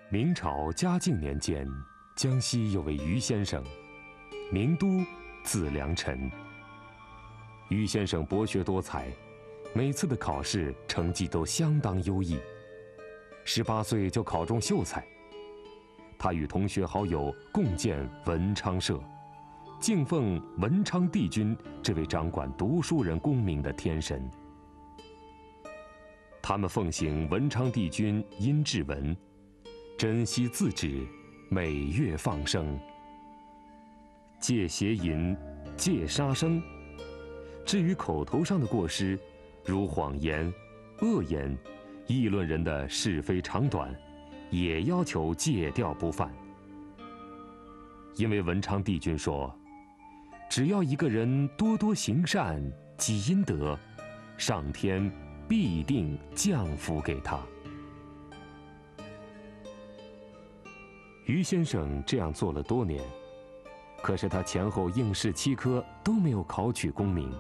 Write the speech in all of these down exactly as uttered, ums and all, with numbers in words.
明朝嘉靖年间，江西有位于先生，名都，字良臣。于先生博学多才，每次的考试成绩都相当优异。十八岁就考中秀才。他与同学好友共建文昌社，敬奉文昌帝君这位掌管读书人功名的天神。他们奉行文昌帝君殷志文，珍惜自止，每月放生，戒邪淫，戒杀生。至于口头上的过失，如谎言、恶言、议论人的是非长短，也要求戒掉不犯。因为文昌帝君说，只要一个人多多行善积阴德，上天必定降福给他。于先生这样做了多年，可是他前后应试七科都没有考取功名。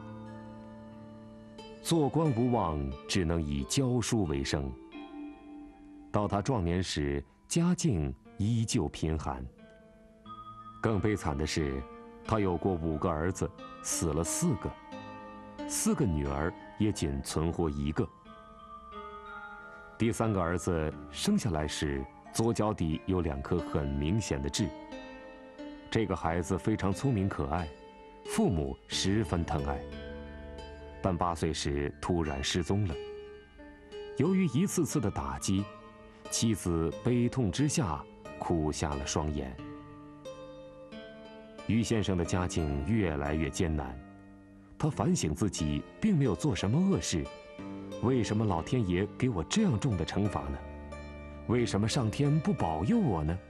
做官无望，只能以教书为生。到他壮年时，家境依旧贫寒。更悲惨的是，他有过五个儿子，死了四个，四个女儿也仅存活一个。第三个儿子生下来时，左脚底有两颗很明显的痣。这个孩子非常聪明可爱，父母十分疼爱。但八岁时突然失踪了。由于一次次的打击，妻子悲痛之下哭瞎了双眼。于先生的家境越来越艰难，他反省自己并没有做什么恶事，为什么老天爷给我这样重的惩罚呢？为什么上天不保佑我呢？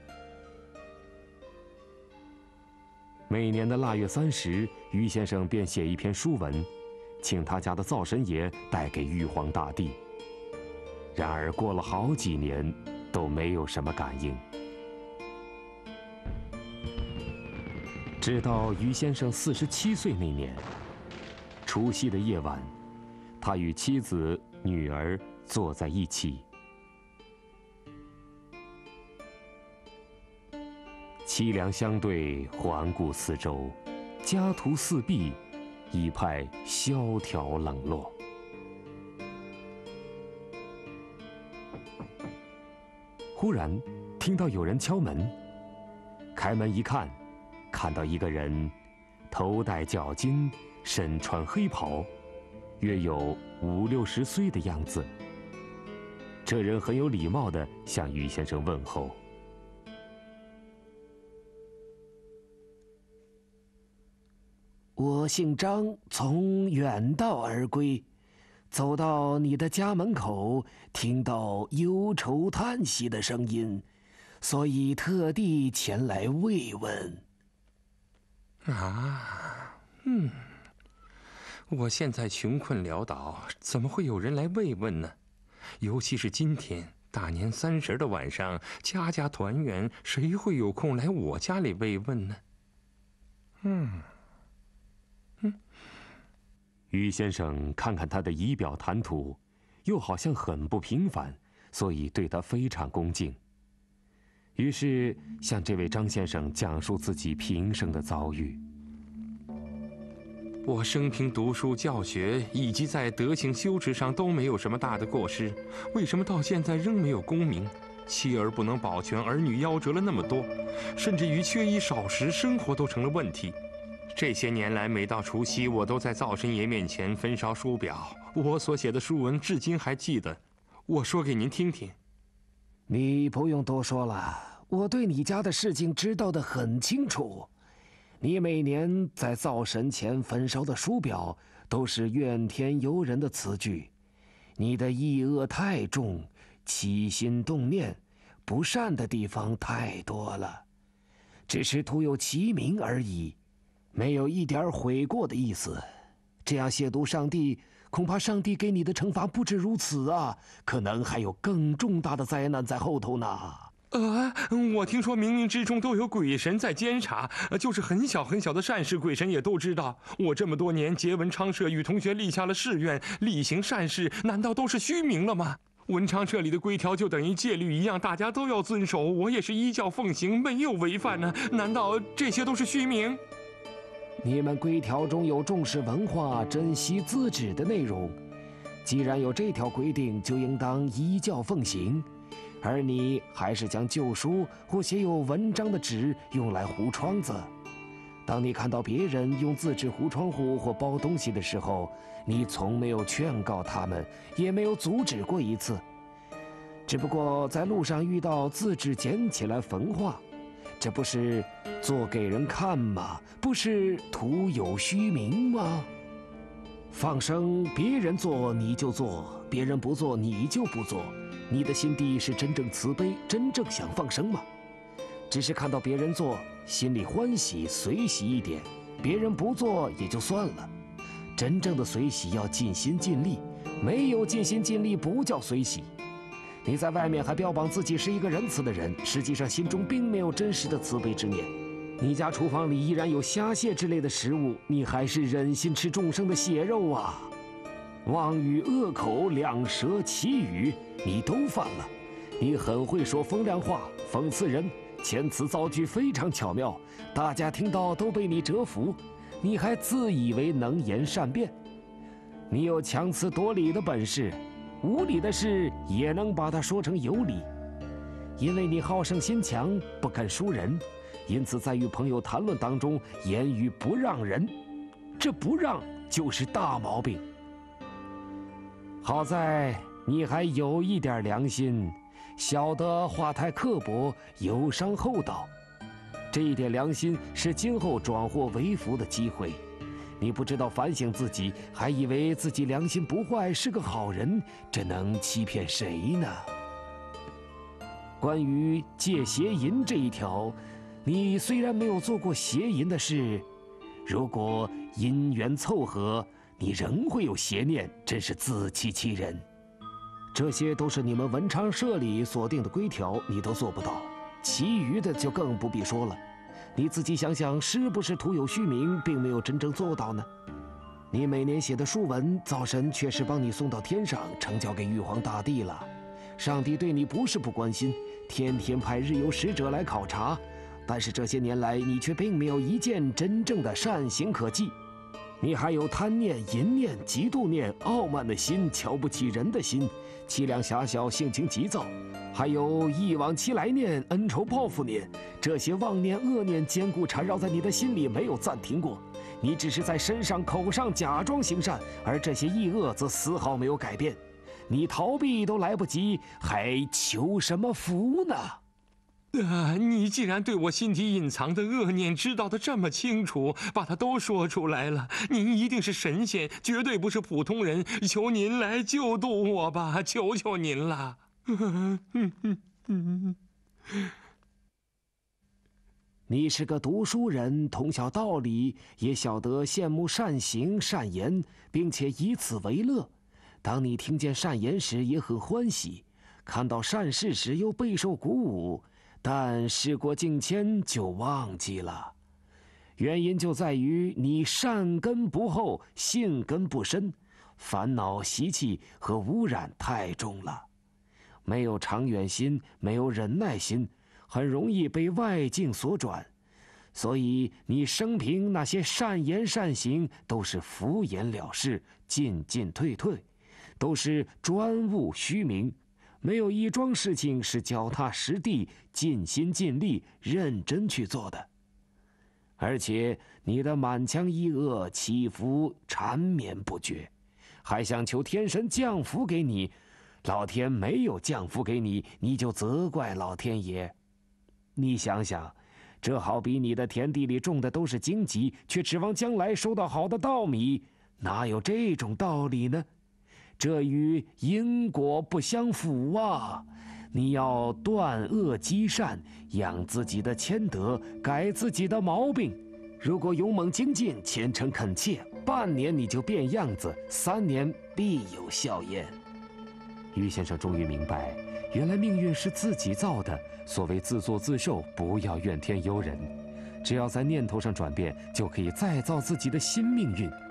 每年的腊月三十，于先生便写一篇书文，请他家的灶神爷带给玉皇大帝。然而过了好几年，都没有什么感应。直到于先生四十七岁那年，除夕的夜晚，他与妻子、女儿坐在一起。凄凉相对，环顾四周，家徒四壁，一派萧条冷落。忽然听到有人敲门，开门一看，看到一个人，头戴脚巾，身穿黑袍，约有五六十岁的样子。这人很有礼貌地向于先生问候。 我姓张，从远道而归，走到你的家门口，听到忧愁叹息的声音，所以特地前来慰问。 啊，嗯，我现在穷困潦倒，怎么会有人来慰问呢？尤其是今天大年三十的晚上，家家团圆，谁会有空来我家里慰问呢？嗯。嗯， 于先生看看他的仪表谈吐，又好像很不平凡，所以对他非常恭敬。于是向这位张先生讲述自己平生的遭遇。 我生平读书教学以及在德行修持上都没有什么大的过失，为什么到现在仍没有功名？妻儿不能保全，儿女夭折了那么多，甚至于缺衣少食，生活都成了问题。这些年来，每到除夕，我都在灶神爷面前焚烧书表。我所写的书文，至今还记得。我说给您听听。 你不用多说了，我对你家的事情知道得很清楚。你每年在灶神前焚烧的书表，都是怨天尤人的词句。你的抑恶太重，起心动念，不善的地方太多了，只是徒有其名而已。没有一点悔过的意思，这样亵渎上帝，恐怕上帝给你的惩罚不止如此啊，可能还有更重大的灾难在后头呢。 呃，我听说冥冥之中都有鬼神在监察，就是很小很小的善事，鬼神也都知道。我这么多年结文昌社，与同学立下了誓愿，力行善事，难道都是虚名了吗？ 文昌社里的规条就等于戒律一样，大家都要遵守。我也是依教奉行，没有违反呢。难道这些都是虚名？ 你们规条中有重视文化、珍惜自治的内容，既然有这条规定，就应当依教奉行。而你还是将旧书或写有文章的纸用来糊窗子。当你看到别人用自制糊窗户或包东西的时候，你从没有劝告他们，也没有阻止过一次。只不过在路上遇到自制捡起来焚化，这不是做给人看吗？不是徒有虚名吗？放生，别人做你就做，别人不做你就不做。你的心地是真正慈悲，真正想放生吗？只是看到别人做，心里欢喜随喜一点，别人不做也就算了。真正的随喜要尽心尽力，没有尽心尽力不叫随喜。你在外面还标榜自己是一个仁慈的人，实际上心中并没有真实的慈悲之念。你家厨房里依然有虾蟹之类的食物，你还是忍心吃众生的血肉啊！妄语、恶口、两舌、绮语，你都犯了。你很会说风凉话，讽刺人，遣词造句非常巧妙，大家听到都被你折服。你还自以为能言善辩，你有强词夺理的本事，无理的事也能把它说成有理。因为你好胜心强，不肯输人，因此在与朋友谈论当中，言语不让人，这不让就是大毛病。好在你还有一点良心，晓得话太刻薄，有伤厚道。这一点良心是今后转祸为福的机会。你不知道反省自己，还以为自己良心不坏，是个好人，这能欺骗谁呢？关于戒邪淫这一条，你虽然没有做过邪淫的事，如果因缘凑合，你仍会有邪念，真是自欺欺人。这些都是你们文昌社里所定的规条，你都做不到，其余的就更不必说了。你自己想想，是不是徒有虚名，并没有真正做到呢？你每年写的书文，灶神确实帮你送到天上，呈交给玉皇大帝了。上帝对你不是不关心，天天派日游使者来考察，但是这些年来，你却并没有一件真正的善行可记。你还有贪念、淫念、嫉妒念、傲慢的心、瞧不起人的心、气量狭小、性情急躁，还有忆往期来念、恩仇报复念，这些妄念、恶念坚固缠绕在你的心里，没有暂停过。你只是在身上、口上假装行善，而这些异恶则丝毫没有改变。你逃避都来不及，还求什么福呢？ 啊！你既然对我心底隐藏的恶念知道的这么清楚，把它都说出来了，您一定是神仙，绝对不是普通人，求您来救度我吧，求求您了。 你是个读书人，通晓道理，也晓得羡慕善行善言，并且以此为乐。当你听见善言时也很欢喜，看到善事时又备受鼓舞，但事过境迁就忘记了。原因就在于你善根不厚，性根不深，烦恼习气和污染太重了，没有长远心，没有忍耐心，很容易被外境所转。所以你生平那些善言善行都是敷衍了事，进进退退，都是专务虚名，没有一桩事情是脚踏实地、尽心尽力、认真去做的。而且你的满腔一恶起伏缠绵不绝，还想求天神降福给你，老天没有降福给你，你就责怪老天爷。你想想，这好比你的田地里种的都是荆棘，却指望将来收到好的稻米，哪有这种道理呢？这与因果不相符啊！你要断恶积善，养自己的谦德，改自己的毛病。如果勇猛精进，虔诚恳切，半年你就变样子，三年必有效验。 于先生终于明白，原来命运是自己造的。所谓自作自受，不要怨天尤人。只要在念头上转变，就可以再造自己的新命运。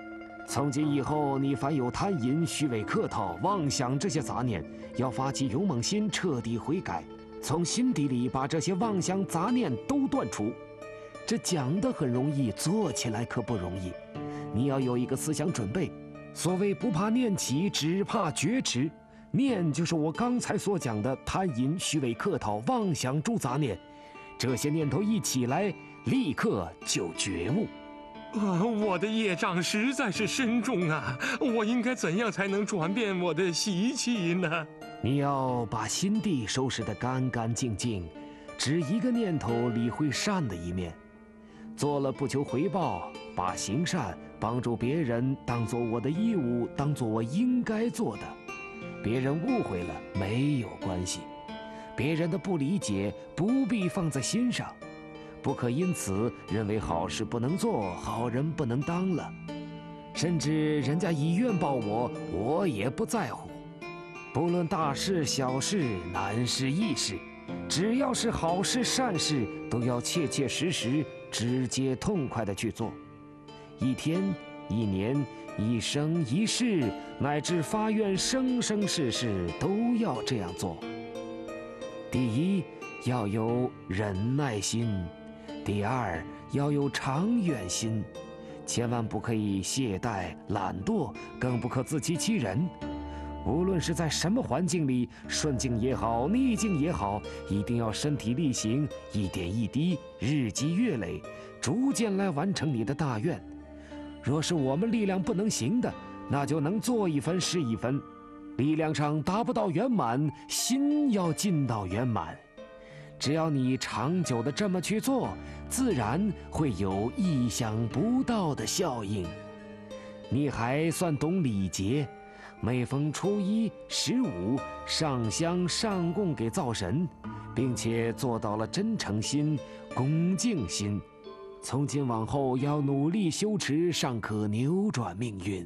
从今以后，你凡有贪淫、虚伪客套、妄想这些杂念，要发起勇猛心，彻底悔改，从心底里把这些妄想杂念都断除。这讲得很容易，做起来可不容易。你要有一个思想准备。所谓不怕念起，只怕觉迟。念就是我刚才所讲的贪淫、虚伪客套、妄想诸杂念，这些念头一起来，立刻就觉悟。 啊，我的业障实在是深重啊！我应该怎样才能转变我的习气呢？ 你要把心地收拾得干干净净，只一个念头理会善的一面，做了不求回报，把行善、帮助别人当做我的义务，当做我应该做的。别人误会了没有关系，别人的不理解不必放在心上。不可因此认为好事不能做，好人不能当了，甚至人家以怨报我，我也不在乎。不论大事小事、难事易事，只要是好事善事，都要切切实实、直接痛快地去做。一天、一年、一生一世，乃至发愿生生世世，都要这样做。第一，要有忍耐心。第二，要有长远心，千万不可以懈怠懒惰，更不可自欺欺人。无论是在什么环境里，顺境也好，逆境也好，一定要身体力行，一点一滴，日积月累，逐渐来完成你的大愿。若是我们力量不能行的，那就能做一分是一分。力量上达不到圆满，心要尽到圆满。只要你长久的这么去做，自然会有意想不到的效应。你还算懂礼节，每逢初一、十五上香上供给灶神，并且做到了真诚心、恭敬心。从今往后要努力修持，尚可扭转命运。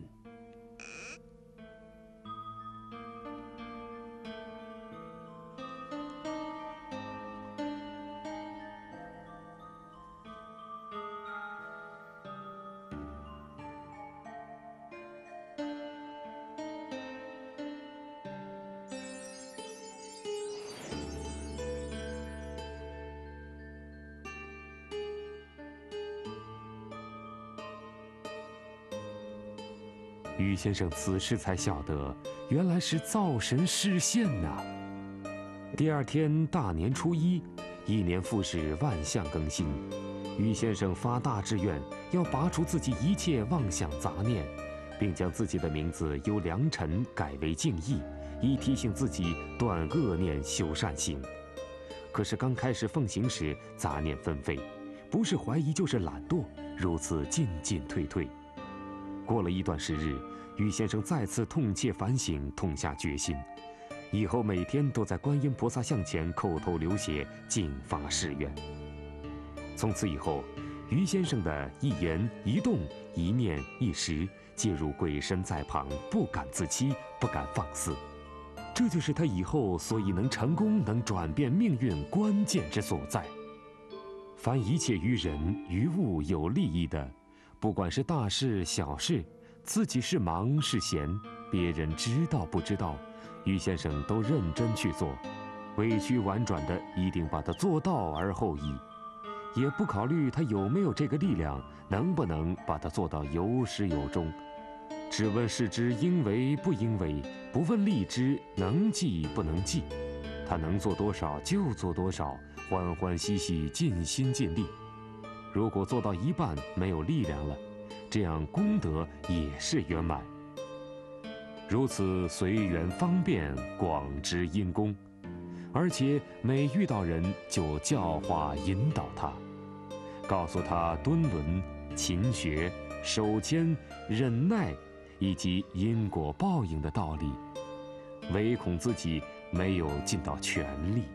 于先生此时才晓得，原来是灶神示现呐。第二天大年初一，一年复始，万象更新。于先生发大志愿，要拔除自己一切妄想杂念，并将自己的名字由良辰改为敬意，以提醒自己断恶念、修善行。可是刚开始奉行时，杂念纷飞，不是怀疑就是懒惰，如此进进退退。过了一段时日，于先生再次痛切反省，痛下决心，以后每天都在观音菩萨像前叩头流血，敬发誓愿。从此以后，于先生的一言一动、一念一时，皆如鬼神在旁，不敢自欺，不敢放肆。这就是他以后所以能成功、能转变命运关键之所在。凡一切于人于物有利益的，不管是大事小事，自己是忙是闲，别人知道不知道，于先生都认真去做，委曲婉转的一定把它做到而后已，也不考虑他有没有这个力量，能不能把它做到有始有终，只问事之应为不应为，不问力之能记不能记。他能做多少就做多少，欢欢喜喜，尽心尽力。如果做到一半没有力量了，这样功德也是圆满。如此随缘方便，广知因功，而且每遇到人就教化引导他，告诉他敦伦、勤学、守谦、忍耐以及因果报应的道理，唯恐自己没有尽到全力。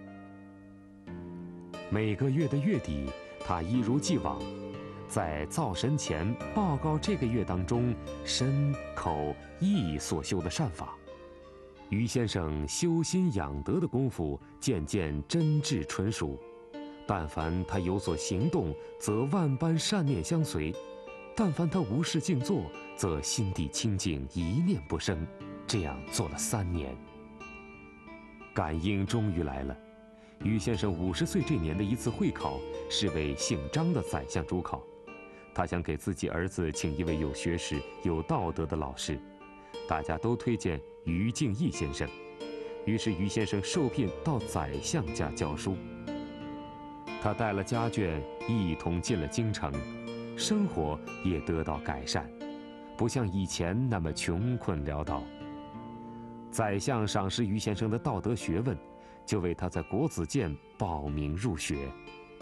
每个月的月底，他一如既往，在灶神前报告这个月当中身口意所修的善法。于先生修心养德的功夫渐渐真挚纯熟，但凡他有所行动，则万般善念相随。 但凡他无事静坐，则心地清净，一念不生。这样做了三年，感应终于来了。于先生五十岁这年的一次会考，是为姓张的宰相主考。他想给自己儿子请一位有学识、有道德的老师，大家都推荐于敬义先生。于是于先生受聘到宰相家教书。他带了家眷一同进了京城，生活也得到改善，不像以前那么穷困潦倒。宰相赏识于先生的道德学问，就为他在国子监报名入学。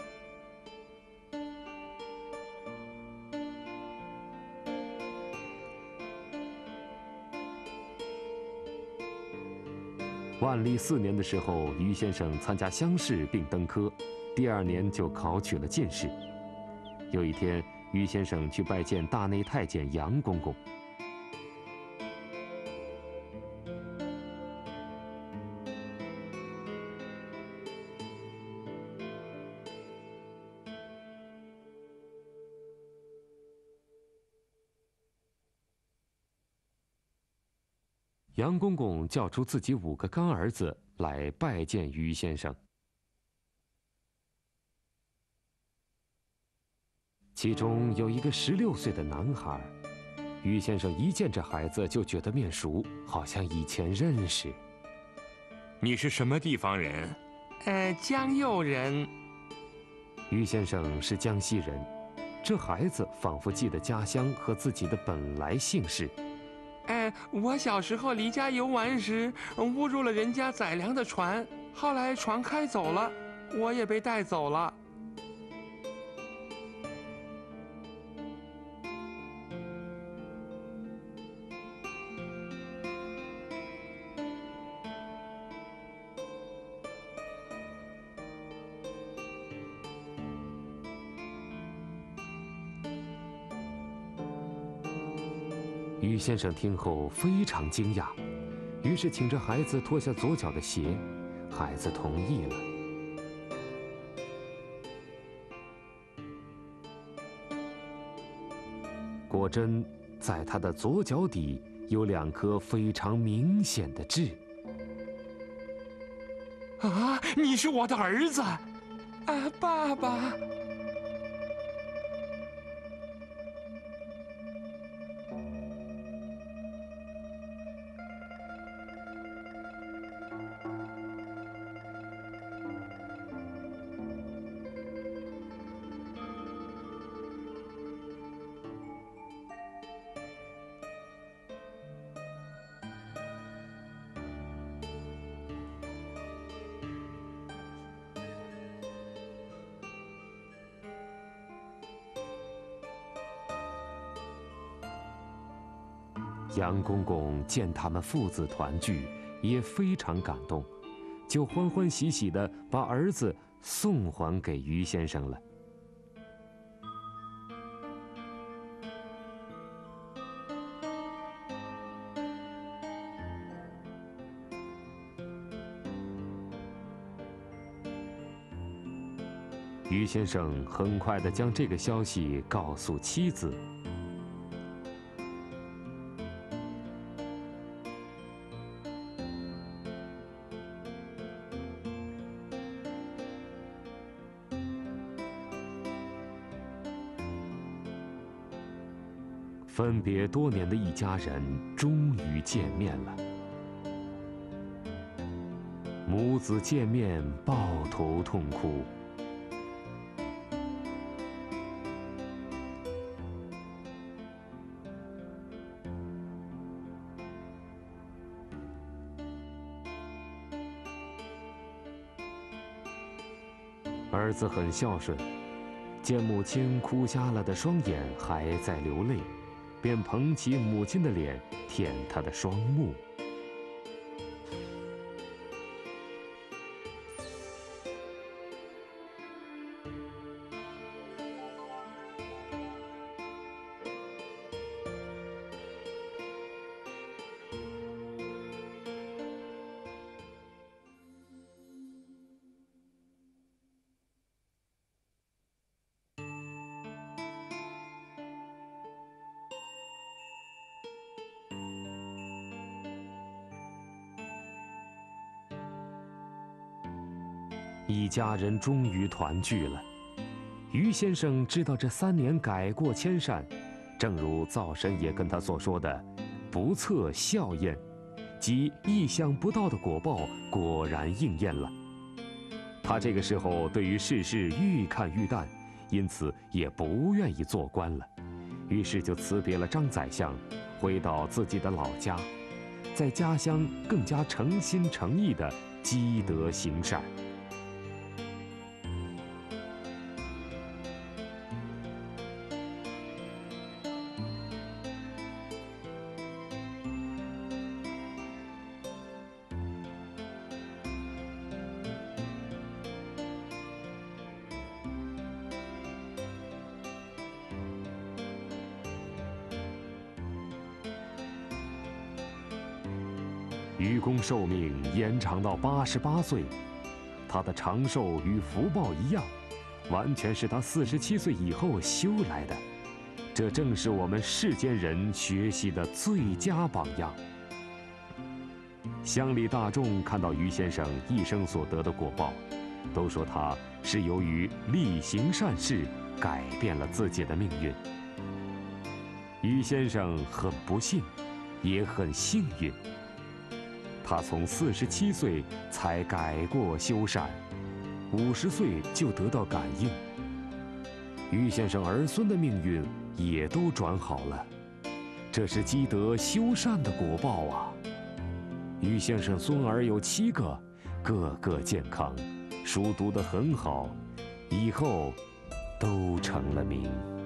万历四年的时候，于先生参加乡试并登科，第二年就考取了进士。有一天，于先生去拜见大内太监杨公公。杨公公叫出自己五个干儿子来拜见于先生，其中有一个十六岁的男孩。于先生一见这孩子就觉得面熟，好像以前认识。 你是什么地方人？呃，江右人。 于先生是江西人，这孩子仿佛记得家乡和自己的本来姓氏。 哎，我小时候离家游玩时，误入了人家载粮的船，后来船开走了，我也被带走了。 于先生听后非常惊讶，于是请这孩子脱下左脚的鞋，孩子同意了。果真，在他的左脚底有两颗非常明显的痣。 啊，你是我的儿子，啊，爸爸。 杨公公见他们父子团聚，也非常感动，就欢欢喜喜地把儿子送还给于先生了。于先生很快地将这个消息告诉妻子。分别多年的一家人终于见面了，母子见面抱头痛哭。儿子很孝顺，见母亲哭瞎了的双眼还在流泪，便捧起母亲的脸，舔她的双目。 一家人终于团聚了。于先生知道这三年改过迁善，正如灶神爷跟他所说的，不测效验，即意想不到的果报果然应验了。他这个时候对于世事愈看愈淡，因此也不愿意做官了，于是就辞别了张宰相，回到自己的老家，在家乡更加诚心诚意地积德行善。愚公寿命延长到八十八岁，他的长寿与福报一样，完全是他四十七岁以后修来的。这正是我们世间人学习的最佳榜样。乡里大众看到于先生一生所得的果报，都说他是由于力行善事，改变了自己的命运。于先生很不幸，也很幸运。他从四十七岁才改过修善，五十岁就得到感应。于先生儿孙的命运也都转好了，这是积德修善的果报啊！于先生孙儿有七个，个个健康，书读得很好，以后都成了名。